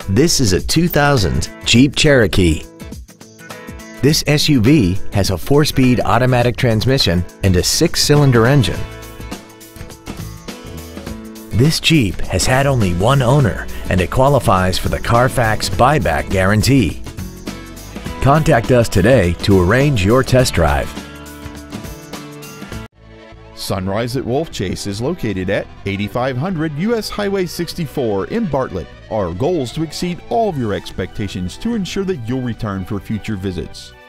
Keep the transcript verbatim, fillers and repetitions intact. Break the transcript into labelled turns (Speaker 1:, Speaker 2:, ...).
Speaker 1: This is a two thousand Jeep Cherokee. This S U V has a four-speed automatic transmission and a six-cylinder engine. This Jeep has had only one owner and it qualifies for the Carfax buyback guarantee. Contact us today to arrange your test drive.
Speaker 2: Sunrise at Wolfchase is located at eighty-five hundred U S Highway sixty-four in Bartlett. Our goal is to exceed all of your expectations to ensure that you'll return for future visits.